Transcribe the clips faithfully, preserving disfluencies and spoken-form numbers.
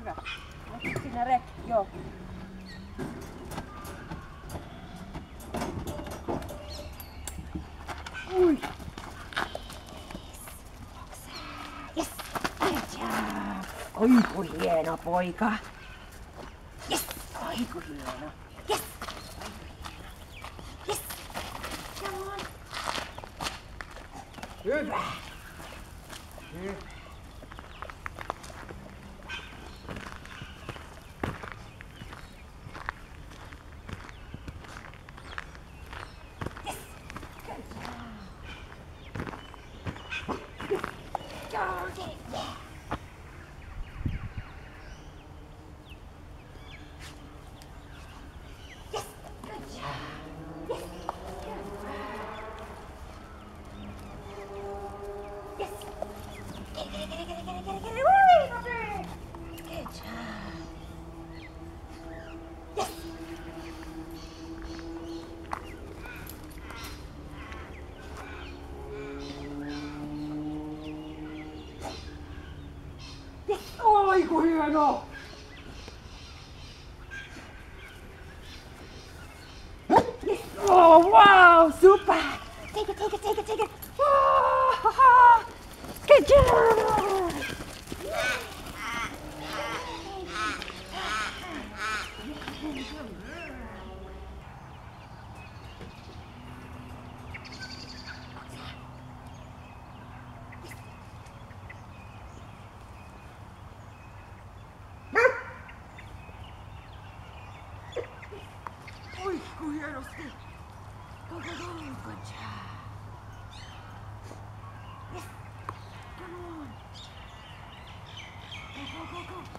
hyvä. Sinä rek, joo. Ui. Yes. Oi ku hieno poika. Yes. Oi ku hieno. Yes. Oi ku hieno. Yes. Come on. Hyvä. Hyvä. Oi ku hieno! Oh wow, super! Take it, take it, take it, take it! Oh, good job! Oi ku hienosti! Go, go, go! Good job! Yes! Come on! Go, go, go, go!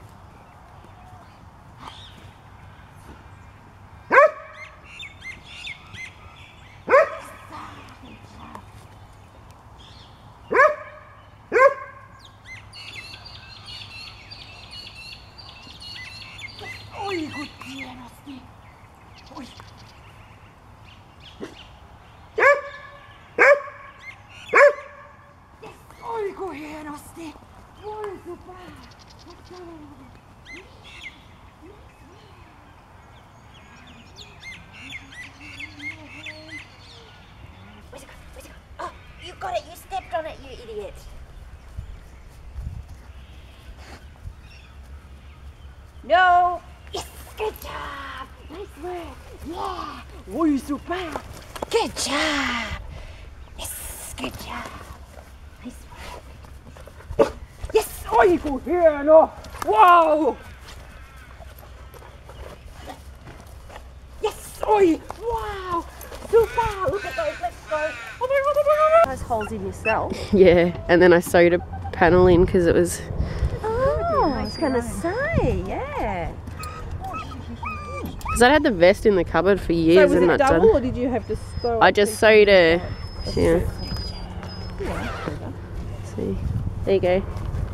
Oi ku hienosti! Oi! Oi ku hienosti! Voi super! Where's it go? Where's it go? Oh, you got it! You stepped on it, you idiot! No! Yes! Good job! Nice work! Yeah! Voi super! Good job! Yes! Good job! Nice work! Yes! Oi ku hieno! Wow! Yes! Oi! Wow! Super! Look at those! Let's go! Oh my god! Oh my god! Those holes in yourself. Yeah, and then I sewed a panel in because it was. Oh, I was gonna say, yeah. Because I had the vest in the cupboard for So years was and it that's double done. or did you have to sew? I it just piece sewed a. inside? Yeah. See, there you go.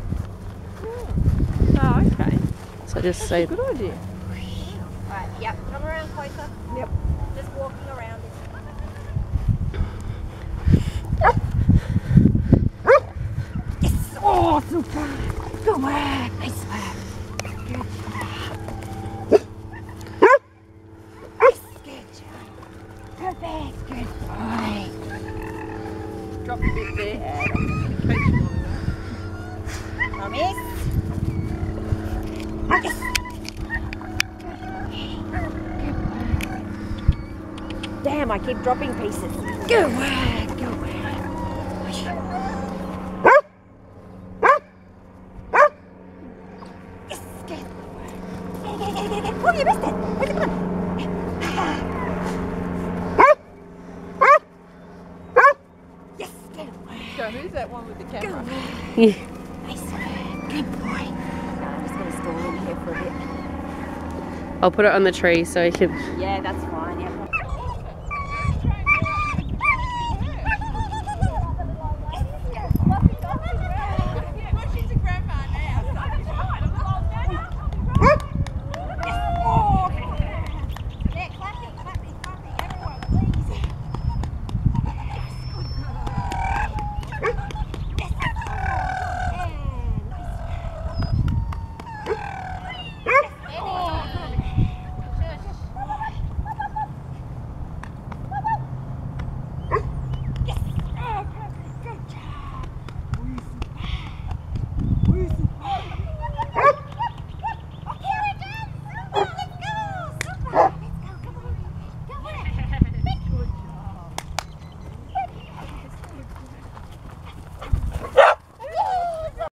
Oh, okay. So I just sewed. Good idea. Alright, yep, come around closer. Yep. Just walking around it. Yes! Oh, super! Good work! Nice work! Good job! Yes, good job! Perfect! Good boy! Drop a bit there. Yeah, In case you want to know. promise? Yes! Damn, I keep dropping pieces. Good work! Good work! Yes, good. Get it, get it, get it, get it, get it. Oh, you missed it! Where's it gone? Yes, good work. So who's that one with the Good camera? work. Yeah. Nice work. Good boy. No, I'm just going to stall in here for a bit. I'll put it on the tree so you can. Yeah, that's fine. Yeah.